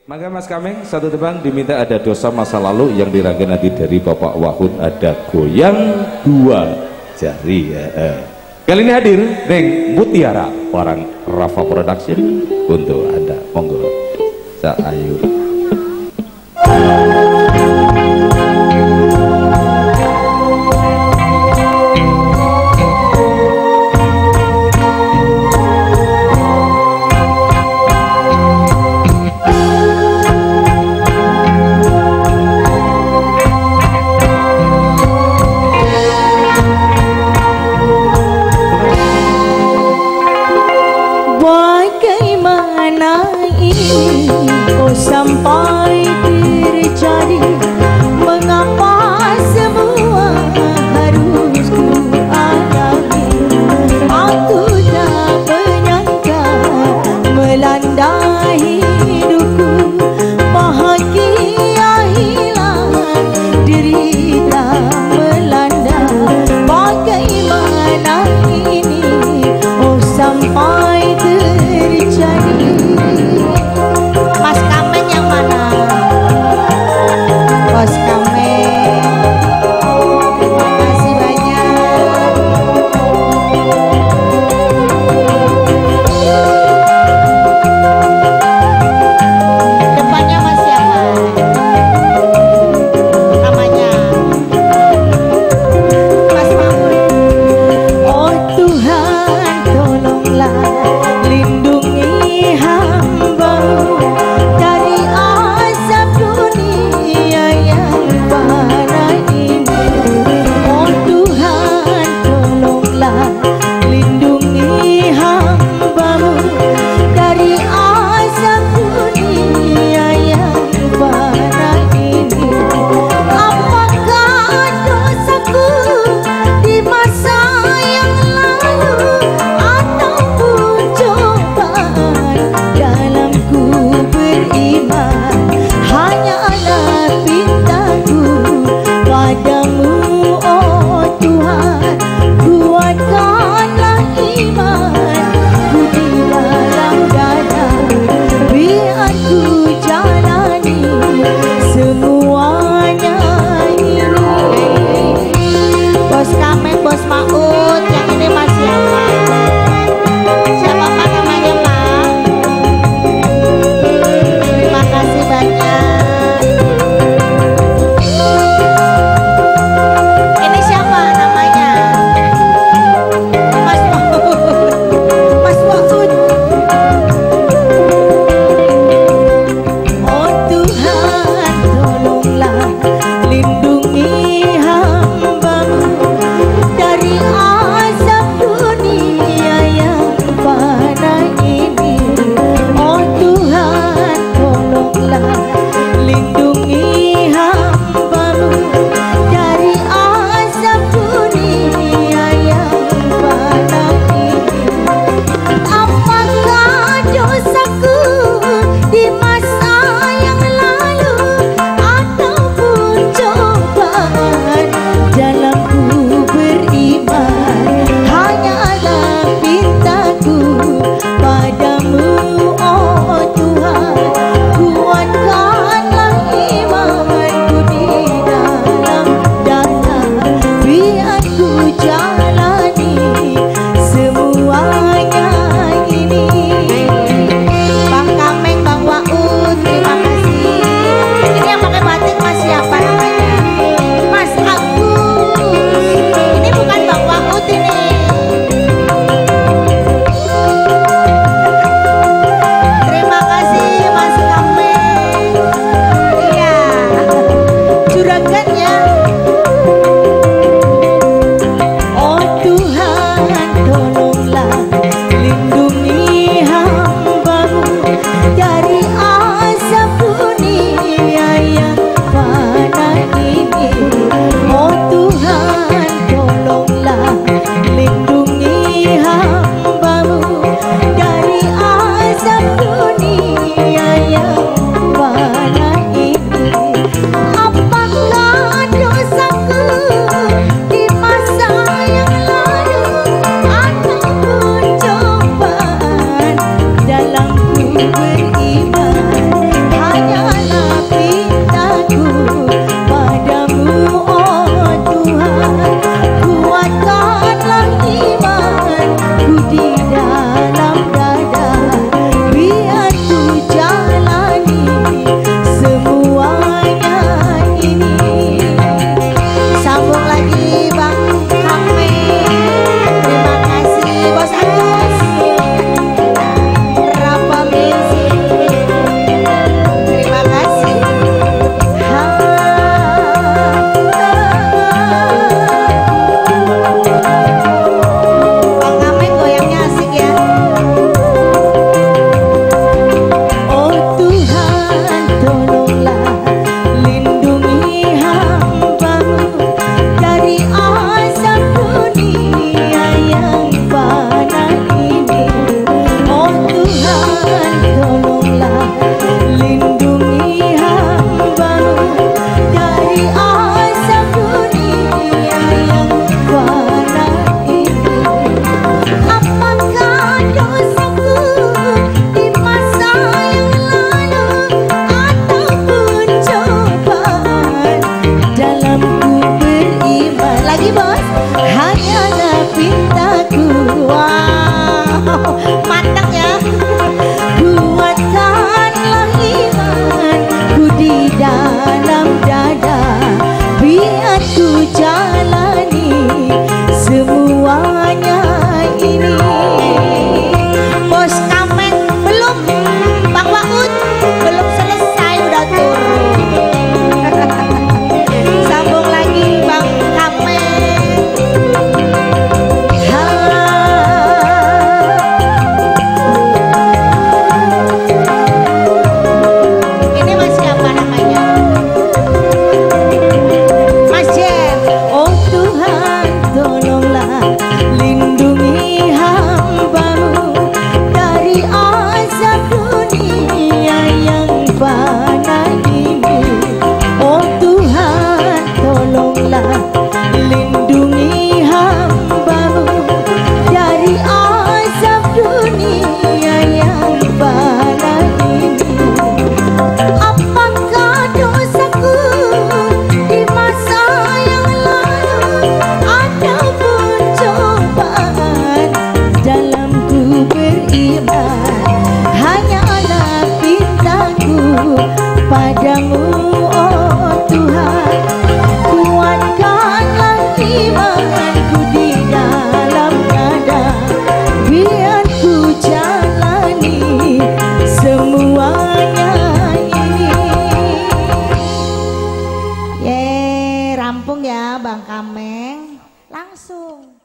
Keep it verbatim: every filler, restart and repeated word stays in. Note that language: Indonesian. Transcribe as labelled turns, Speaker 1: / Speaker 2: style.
Speaker 1: Maka Mas Kameng satu teman diminta ada dosa masa lalu yang dirangkai nanti dari Bapak Wahud, ada goyang dua jari ya. Kali ini hadir Neng Mutiara orang Rafa Production untuk Anda, monggo Sa Ayu.
Speaker 2: Sampai terjadi, mengapa semua harus ku alami? Aku tak menyangka melanda hidupku, bahagia hilang, derita melanda. Bagaimana ini, oh sampai terjadi? Mas Kameng yang mana? Bos Kameng, terima kasih banyak. Depannya Mas siapa? Namanya Mas Mahmud. Oh Tuhan, tolonglah lindungi hamba-Mu dari azab dunia yang fana ini. Oh Tuhan, tolonglah lindungi hamba-Mu dari azab dunia yang fana ini. Apakah dosaku di masa yang lalu, ataupun cobaan dalam ku beriman? Hanyalah pintaku padamu, oh Tuhan, kuatkanlah iman ku di dalam dada, biar ku jalani semuanya ini. Bos Kameng, Bos Maud, yang ini Mas siapa? Siapa Pak namanya Pak? Terima kasih banyak. Ini siapa namanya? Mas Maud. Mas Maud. rampung ya Bang Kameng. Langsung.